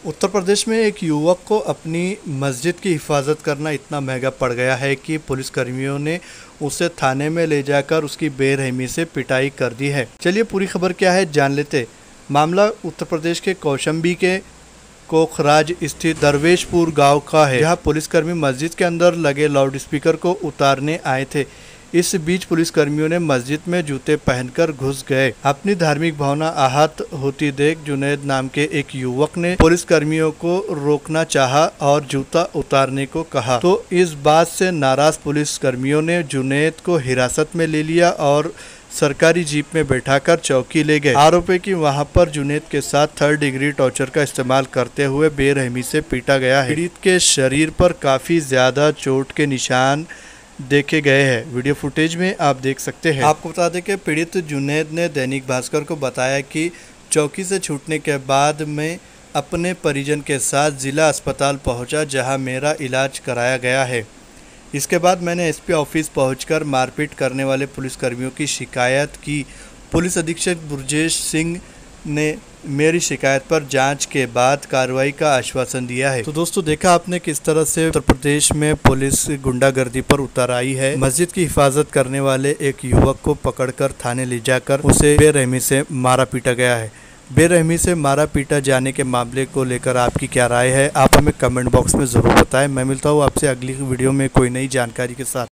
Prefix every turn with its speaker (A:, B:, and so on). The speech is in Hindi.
A: उत्तर प्रदेश में एक युवक को अपनी मस्जिद की हिफाजत करना इतना महंगा पड़ गया है कि पुलिसकर्मियों ने उसे थाने में ले जाकर उसकी बेरहमी से पिटाई कर दी है। चलिए पूरी खबर क्या है जान लेते। मामला उत्तर प्रदेश के कौशाम्बी के कोखराज स्थित दरवेशपुर गांव का है, जहां पुलिसकर्मी मस्जिद के अंदर लगे लाउडस्पीकर को उतारने आए थे। इस बीच पुलिसकर्मियों ने मस्जिद में जूते पहनकर घुस गए। अपनी धार्मिक भावना आहत होती देख जुनैद नाम के एक युवक ने पुलिसकर्मियों को रोकना चाहा और जूता उतारने को कहा, तो इस बात से नाराज पुलिसकर्मियों ने जुनैद को हिरासत में ले लिया और सरकारी जीप में बैठाकर चौकी ले गए। आरोप है कि वहां पर जुनैद के साथ 3rd डिग्री टॉर्चर का इस्तेमाल करते हुए बेरहमी से पीटा गया है। पीड़ित के शरीर पर काफी ज्यादा चोट के निशान देखे गए हैं। वीडियो फुटेज में आप देख सकते हैं। आपको बता दें कि पीड़ित जुनैद ने दैनिक भास्कर को बताया कि चौकी से छूटने के बाद मैं अपने परिजन के साथ जिला अस्पताल पहुंचा, जहां मेरा इलाज कराया गया है। इसके बाद मैंने एसपी ऑफिस पहुंचकर मारपीट करने वाले पुलिसकर्मियों की शिकायत की। पुलिस अधीक्षक बुरजेश सिंह ने मेरी शिकायत पर जांच के बाद कार्रवाई का आश्वासन दिया है। तो दोस्तों, देखा आपने किस तरह से उत्तर प्रदेश में पुलिस गुंडागर्दी पर उतर आई है। मस्जिद की हिफाजत करने वाले एक युवक को पकड़कर थाने ले जाकर उसे बेरहमी से मारा पीटा गया है। बेरहमी से मारा पीटा जाने के मामले को लेकर आपकी क्या राय है, आप हमें कमेंट बॉक्स में ज़रूर बताएं। मैं मिलता हूँ आपसे अगली वीडियो में कोई नई जानकारी के साथ।